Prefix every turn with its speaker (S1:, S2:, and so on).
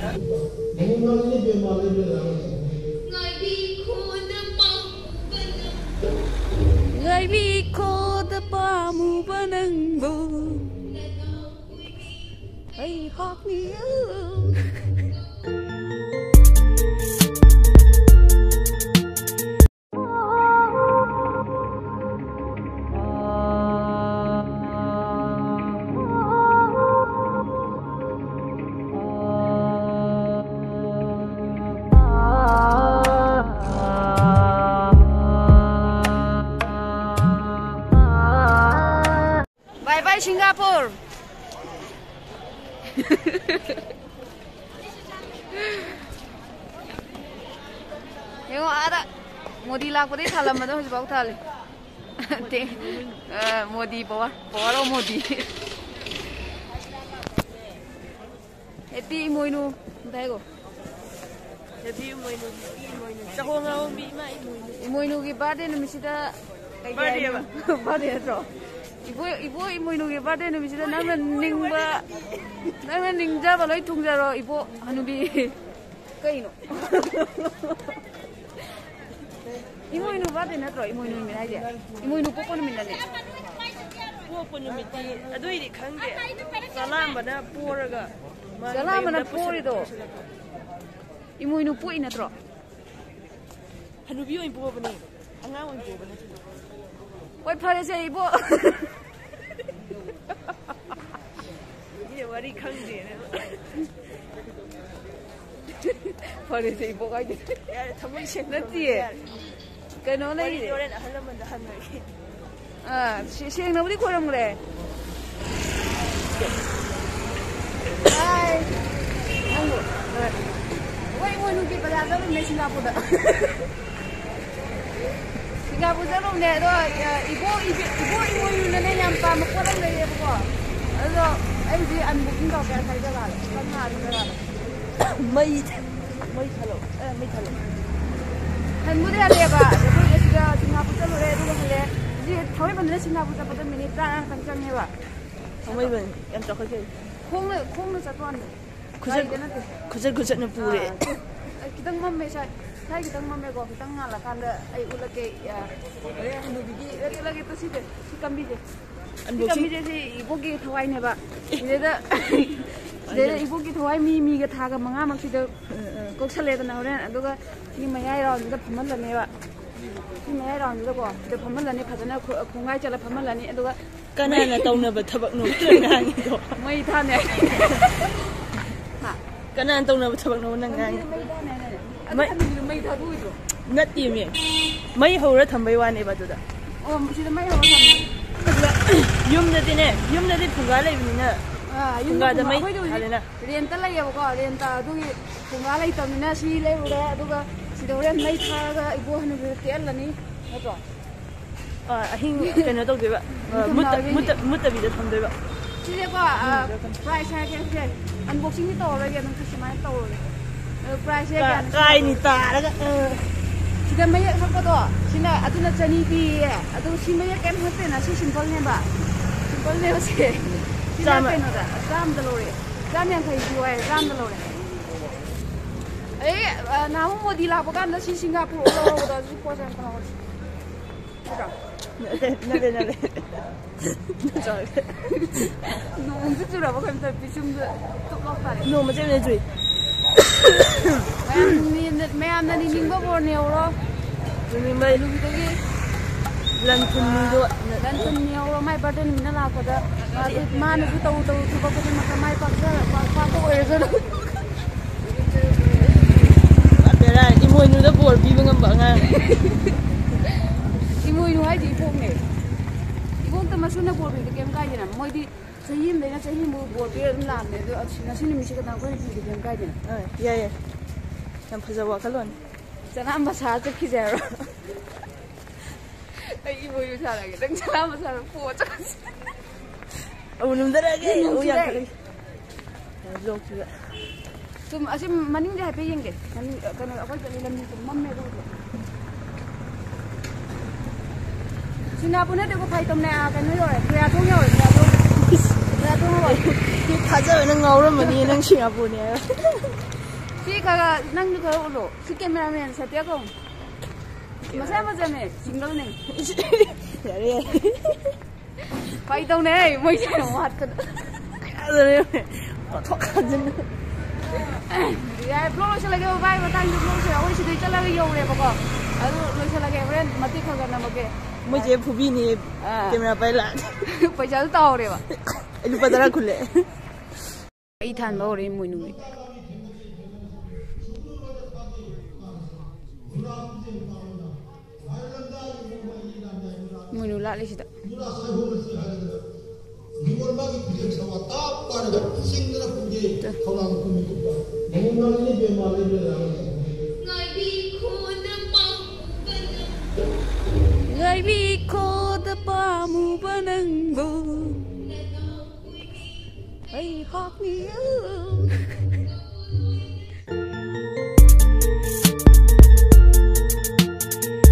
S1: Người bị cô ta bỏ mù bên anh bù hay khóc nhớ Bye bye Singapore. Yung ada Modi lag pati thalam ma do hojibau thale. Te Modi bawa lo Modi. Happy emoinu dai go.
S2: Happy emoinu. Chahong ngau mi ma emoinu.
S1: Emoinu ki birthday numisida
S2: birthday ba?
S1: Birthday ro. Ibu emoinu ki birthday numisida nangna ningja ba loi thungja ro ibu hanubi kaino. Emoinu birthday na ro emoinu mi hai je. Emoinu pokon mi na ne.
S2: Pokon mi ti adoi ri khangge. Salam bana poraga.
S1: Salam bana pori do. Emoinu poi na ro.
S2: Hanubi oi po bani. Angang oi po bani.
S1: Oi phare se ibu.
S2: Ye wari khangge ne.
S1: Phare se ibu ga je.
S2: Ya thamoi shen
S1: na ti. Cái nó này xiên nó đi qua đồng này hai anh ngủ quay ngồi nụ kia bây giờ mình lên Singapore đó Singapore rất đông nè thôi ibu ngồi nụ này nhắm pa một con đồng này bố rồi anh đi ăn bún đậu cái thấy ra là con hà ra là
S2: mây thalo
S1: Thành bữa nay ba, tôi sẽ Singapore cho rồi, tôi sẽ đi tháo cái vấn đề Singapore cho bắt đầu mình ra thành công như vậy.
S2: Không mấy bên, em cho cái gì?
S1: Không nó sẽ toàn.
S2: Kuset nó bù đấy.
S1: Kita ngâm mấy sai, thay kita ngâm mấy cái, kita ngala kan ada, ulah ke, anh nubi cái, lagi tu sih deh, si kami deh. Si kami deh si ibu ki thawai nih ba, jadi ibu ki thawai mi cái thaga manga mak sih deh, kok sele tu nah orang, aduh cái mayai ron juga pemel lah nih ba, cái mayai ron juga kok, itu pemel lah nih, pasnya kungai cila pemel lah nih, aduh
S2: karena na tahu na bertabak nu nengang itu.
S1: Mai than nih.
S2: Karena tahu na bertabak nu nengang.
S1: Mai than tu itu.
S2: Ngerti mi. Mai hora thambai wan eba tu da.
S1: Oh, mesti mai hora thambai.
S2: Yum jadi punggah lagi ni na. Punggah ada mai. Ada na.
S1: Renta lagi apa kau? Renta tu punggah lagi tu ni na si lagi udah, tu kan si orang mai thaga ibu hanu bertian lah ni, apa?
S2: Ahing kena tahu dia, muta bisa thambai ba.
S1: Jadi apa? Price saya kan unboxing ni tahu lagi, nanti si mana tahu. Price saya kan.
S2: Kai ni tak ada.
S1: Kita mayat apa tu? Sini, atu nak cani pi, atu si mayat kan hati nasi simple ni ba, simple ni masih. Jam apa ni? Jam telur. Jam yang kaya jual, jam telur. Nama Modi lah, bukan nasi Singapura atau nasi Kuala Lumpur.
S2: Nade.
S1: Nung tu cura bukan tapi cuma tu lokal.
S2: Nung macam ni cuy.
S1: Mayam ni nimba borne orang.
S2: Nimba itu lagi. Lantun
S1: ni orang mai badan ni nak apa dah? Mana tu tahu sebab tu macam mai paksa orang tu.
S2: Ada emoinu dah bor bimbang bangang.
S1: Emoinu aja ebok ni. Ebok tu masuknya bor bimbang kem kaya na. Moi di sahim deh, sahim bor bimbang lam deh. Tu nasi ni mesti kita kau ni bimbang kaya na.
S2: Ya. Yang pasal wakalon.
S1: Jangan masalah tu kita. Emoinu salah lagi. Tengah jangan masalah pocah.
S2: Oh, number lagi. Oh ya. Vlog juga.
S1: Tu asyik maning dia happy yang ke. Kan apa jadi lagi tu mamma tu. Singapore ni dekat Thai tom ni kan ni orang. Kaya tu ni orang. Kaya tu orang.
S2: Kita saja nak ngawur mani nang Singapore ni.
S1: Si kaga nang nuka ulo. Si cameraman sa tiya kong. Masaya masaya single nih.
S2: Jadi.
S1: Pai tau nih, mau jadi muat kan.
S2: Ada nih. Kotor aja nih.
S1: Ya, belum lagi bayi matang belum sih. Aku sih tuh lagi jauh deh pokok. Aduh, lu lagi friend mati kagak nama ke.
S2: Muझे फूबी नहीं camera पहला
S1: पैसा तो ताऊ रे बा.
S2: Itu padahal kulle.
S1: Itan bawa रे emoinu. Emoinu lah lagi sih. Người bị khô ta ba mù ba nâng bù, ai khóc nhớ.